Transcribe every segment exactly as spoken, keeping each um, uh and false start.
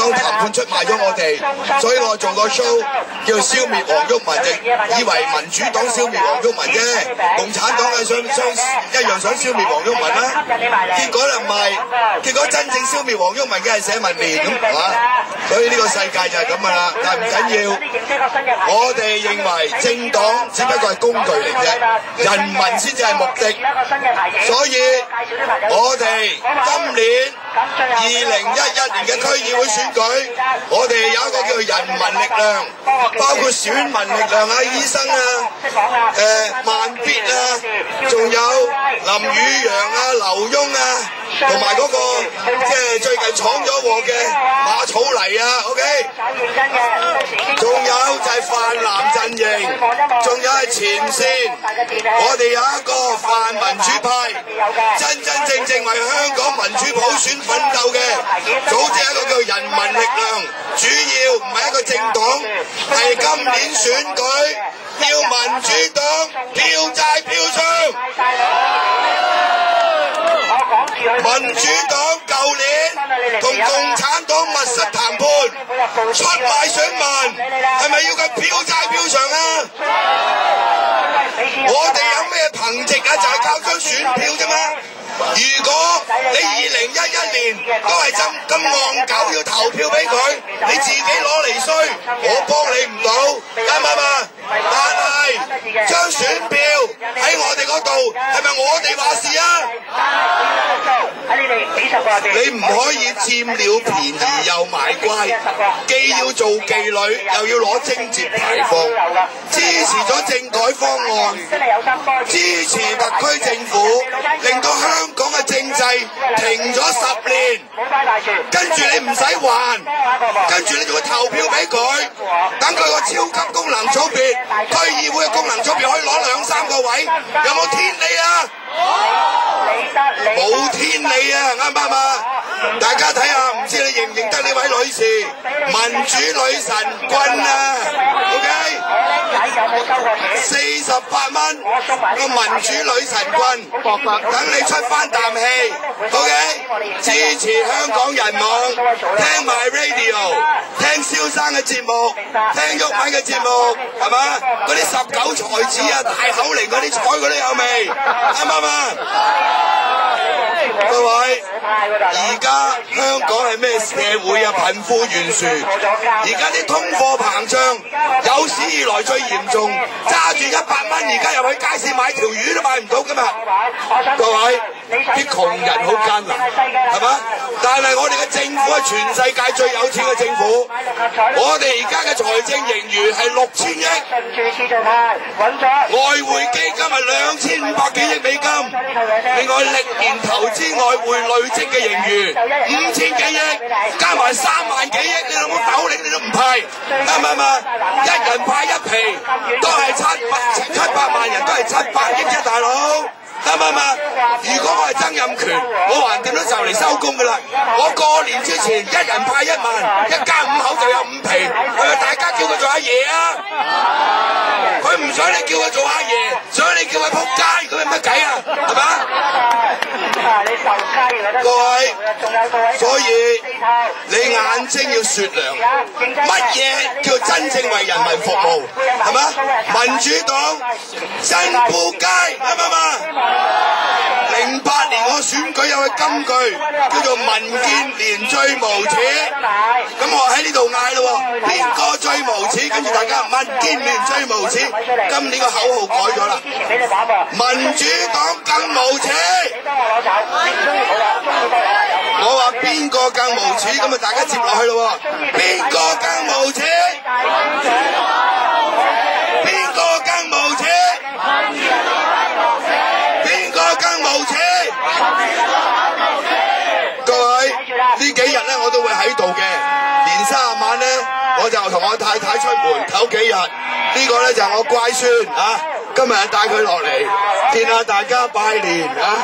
黨談判出賣咗我哋，所以我做個 show 叫消滅黃毓民，就以為民主黨消滅黃毓民啫，共產黨係想想一樣想消滅黃毓民啦。結果就唔係，結果真正消滅黃毓民嘅係社民連咁，係嘛？所以呢個世界就係咁噶啦，但係唔緊要。我哋認為政黨只不過係工具嚟啫，人民先至係目的。所以我哋今年二零一一年嘅區議會選舉，我哋有一個叫做人民力量，包括選民力量啊、醫生啊、誒、呃、慢必啊，仲有林宇陽啊、劉墉啊，同埋嗰個即係最近闖咗禍嘅馬草泥啊 ，OK， 仲有就係泛藍陣營，仲有係前線，我哋有一個泛民主派，真真正正為香港民主普選奮鬥嘅，組織一個叫人民力量，主要唔係一個政黨，係今年選舉要民主黨票債票償。民主黨舊年同共產黨密室談判，出賣選民，係咪要佢票債票償啊？我哋有咩憑藉啊？就係靠張選票啫嘛。如果你二零一一年都係咁咁戇狗要投票俾佢，你自己攞嚟衰，我幫你唔到，啱唔啱啊？但係張選票喺我哋嗰度，係咪我哋話事啊？你唔可以佔了便宜又賣乖，既要做妓女，又要攞貞節牌坊，支持咗政改方案，支持特區政府，令到香港嘅政制停咗十年，跟住你唔使還，跟住你仲要投票俾佢，等佢個超級功能組別，區議會嘅功能組別可以攞兩三個位，有冇天理啊？冇天理啊，啱唔啱啊？大家睇下，唔知你認唔認得呢位女士，民主女神棍啊 ，OK， 四十八蚊個民主女神棍，等你出翻啖氣 ，OK， 支持香港人網，聽埋 radio， 聽蕭生嘅節目，聽毓民嘅節目，係嘛？嗰啲十九才子啊，大口嚟嗰啲彩嗰啲有未？啱唔啱啊？各位，而家香港係咩社會啊？貧富懸殊，而家啲通貨膨脹有史以來最嚴重，揸住一百蚊而家入去街市買條魚都買唔到㗎嘛！各位，啲窮人好艱難，係嘛？但係我哋嘅政府係全世界最有錢嘅政府，我哋而家嘅財政盈餘係六千億，外匯基金係兩千五百幾億美金，另外歷年投資外匯累積嘅盈餘五千幾億，加埋三萬幾億，你老母斗零你都唔派，啱唔啱啊？一人派一皮，都係七百七百萬人，都係七百億啫，大佬。啱唔啱啊？如果我係曾蔭權，我橫掂都就嚟收工㗎啦。我過年之前一人派一萬，一家五口就有五皮，係咪大家叫佢做阿爺啊？佢唔想你叫佢做阿爺，想你叫佢仆街，咁有乜計啊？係嘛？各位，所以你眼睛要雪亮，乜嘢叫真正為人民服務？係嘛？民主黨真仆街，啱唔啱啊？零八年我選舉有個金句叫做民建聯最無恥，咁我喺呢度嗌咯，邊個最無恥？跟住大家民建聯最無恥，今年個口號改咗啦，民主黨更無恥。我話邊個更無恥？咁啊大家接落去咯，邊個更無恥？邊個更無恥？邊個更無恥？各位，呢幾日咧我都會喺度嘅，年三十晚咧我就同我太太出門唞幾日，呢個咧就係我乖孫啊，今日帶佢落嚟見下大家拜年啊！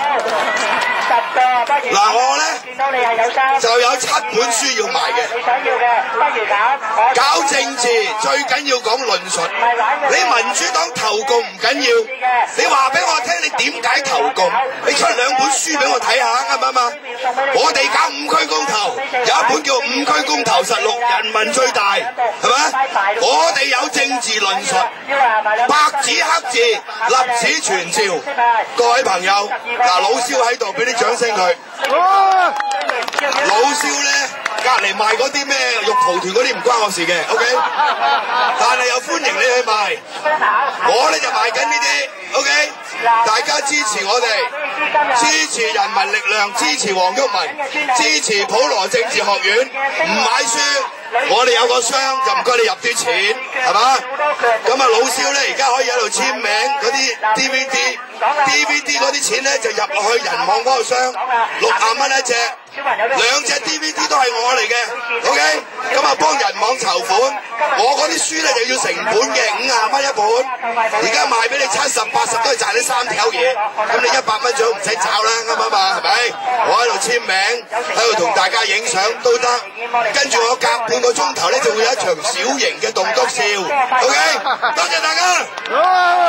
嗱，我咧就有七本書要賣嘅， 搞政治最緊要講論述。你民主黨投共唔緊要，你話俾我聽你點解投共？你出兩本書俾我睇下啱唔啱啊？我哋搞五區公投，有一本叫《五區公投實錄》，人民最大，係咪？我哋有政治論述，白紙黑字，立此存照。各位朋友，嗱，老蕭喺度，俾啲掌聲佢。老蕭咧，隔離賣嗰啲咩肉蒲團嗰啲唔關我事嘅 ，OK？ 但係又歡迎你去賣，我咧就賣緊呢啲 ，OK？ 大家支持我哋，支持人民力量，支持黃毓民，支持普羅政治學院，唔買書。我哋有個箱就唔該你入啲錢，係嘛？咁啊老蕭咧而家可以喺度簽名嗰啲 D V D，D V D 嗰啲錢咧就入落去人網嗰個箱，六廿蚊一隻，兩隻 D V D 都係我嚟嘅 ，OK？ 咁啊幫人網籌款，我嗰啲書咧就要成本嘅，五廿蚊一本，而家賣俾你七十八十都係賺呢三條嘢，咁你一百蚊獎唔使找啦，啱唔啱啊？係咪？我喺度簽名，喺度同大家影相都得，跟住我隔半個鐘頭咧就會有一場小型嘅棟篤笑 ，OK？ 多謝大家。